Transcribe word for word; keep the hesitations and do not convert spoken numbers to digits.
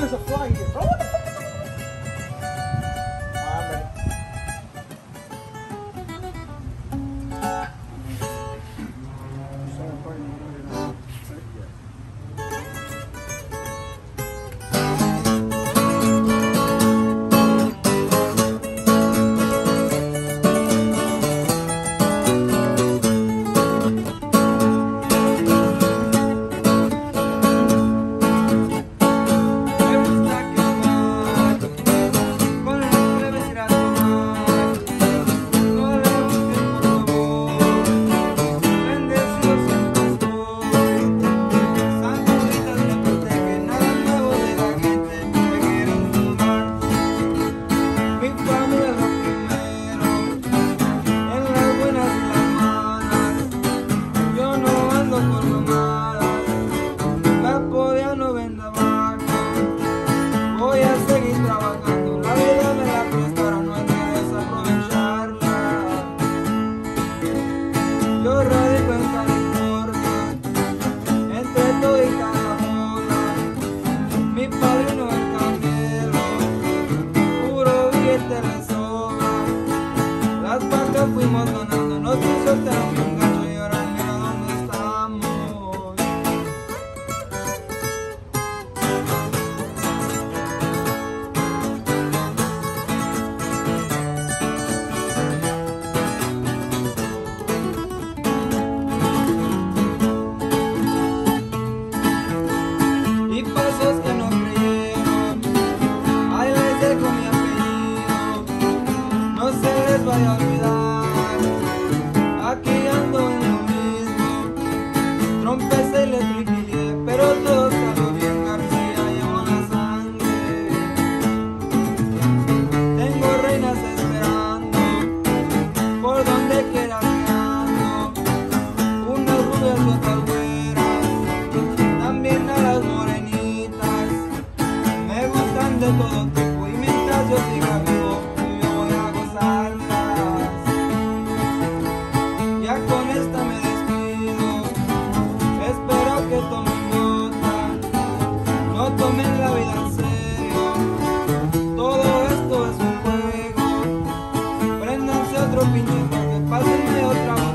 there's a fly here. Oh, what the fuck? I'm ready. Voy a seguir trabajando, la vida me la prestaron, no hay que desaprovecharla. Yo radico en California, entre todo y cada moda. Mi padrino el candelo, puro billete le sobra. Las vacas fuimos ganando, nos hizo tener un gacho y ahora mira dónde estamos. Pasos que no creyeron, ahí les dejo mi apellido, no se les vaya a olvidar, aquí ando en lo mismo, trompecé y le triquilé, pero todo salió bien, García llevó la sangre, tengo reinas esperando, por donde quiera que ando, unas rubias y otras güeras, también a las morenitas, de todo tipo, y mientras yo siga vivo, yo voy a gozarlas. Ya con esta me despido, espero que tomen nota, no tomen la vida en serio, todo esto es un juego, préndanse otro pinche toque, pásenme otra.